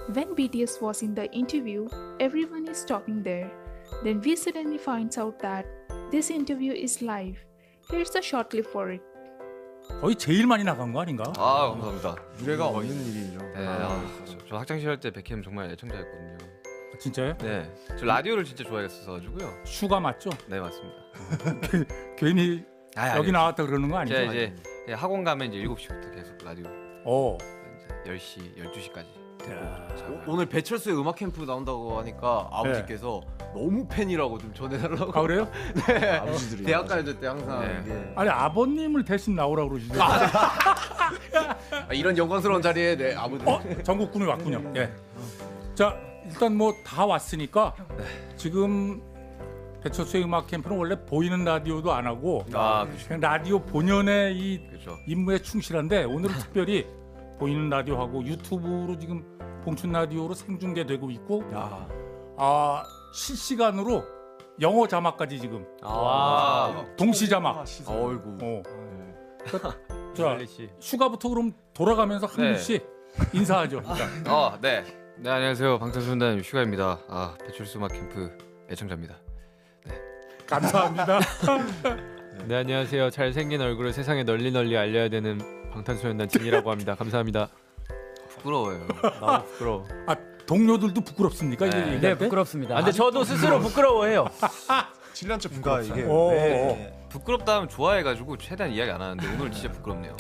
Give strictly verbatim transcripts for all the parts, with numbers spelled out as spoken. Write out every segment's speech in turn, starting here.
When B T S was in the interview, everyone is talking there. Then we suddenly finds out that this interview is live. Here's a short clip for it. 거의 제일 많이 나간 거 아닌가? 아 감사합니다. 유래가 없는 일이죠. 네, 아, 저, 저 학창 시절 때 백햄 정말 애청자였거든요. 진짜요? 네, 저 라디오를 진짜 좋아했어가지고요. 슈가 맞죠? 네 맞습니다. 괜히 아, 여기 아니요. 나왔다 그러는 거 아니죠? 제가 이제 예, 학원 가면 이제 일곱 시부터 계속 라디오. 어. 이제 열 시, 열두 시까지. 오, 오늘 배철수의 음악 캠프 나온다고 하니까 아버지께서 네. 너무 팬이라고 좀 전해달라고. 아 그래요? 네. 아버지들이 대학 다닐 때 항상 네. 이게. 아니 아버님을 대신 나오라고 그러시죠. 아, 이런 영광스러운 자리에 네 아버지. 어, 전국군이 왔군요. 예. 자 일단 뭐 다 왔으니까 네. 지금 배철수의 음악 캠프는 원래 보이는 라디오도 안 하고 아 그렇죠. 그냥 라디오 본연의 이 그렇죠. 임무에 충실한데 오늘은 특별히 보이는 라디오하고 유튜브로 지금 봉춘 라디오로 생중계되고 있고 야. 아 실시간으로 영어 자막까지 지금 와. 동시 자막. 어이구. 어. 자 슈가부터 그럼 돌아가면서 한 네. 분씩 인사하죠. 일단. 어, 네. 네 안녕하세요 방탄소년단 슈가입니다. 아 배철수 음악 캠프 애청자입니다. 감사합니다. 네 안녕하세요. 잘생긴 얼굴을 세상에 널리 널리 알려야 되는 방탄소년단 진이라고 합니다. 감사합니다. 부끄러워요. 너무 부끄러워. 아 동료들도 부끄럽습니까? 이게 네. 얘기할 네 때? 부끄럽습니다. 아, 근데 저도 스스로 부끄러워해요. 칠 년째 뭔가 이게 오, 네. 부끄럽다 하면 좋아해가지고 최대한 이야기 안 하는데 오늘 진짜 부끄럽네요.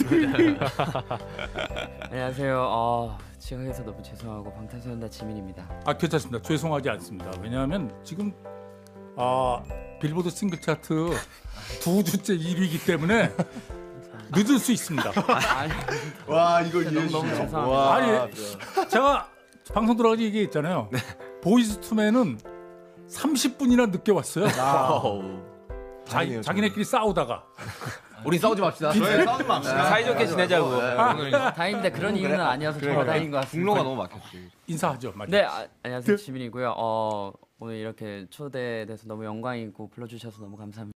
안녕하세요. 어, 지각해서 너무 죄송하고 방탄소년단 지민입니다. 아 괜찮습니다. 죄송하지 않습니다. 왜냐하면 지금 아 빌보드 싱글 차트 두 주째 일 위이기 때문에 늦을 수 있습니다. 와 이거 너무 이해해 너무 주시죠. 감사합니다. 와, 아니 제가 방송 들어가기 얘기했잖아요. 보이즈 투맨은 삼십 분이나 늦게 왔어요. 자기, 자기네끼리 싸우다가 우린 싸우지 맙시다. 저희 싸우지 맙시다. 사이좋게 지내자고. 오늘 다행입니다. 그런 이유는 아니어서 정말 다행인 것 같습니다. 국로가 너무 막혔지. 인사하죠. 맞죠? 네 아, 안녕하세요 지민이고요. 어, 오늘 이렇게 초대돼서 너무 영광이고 불러주셔서 너무 감사합니다.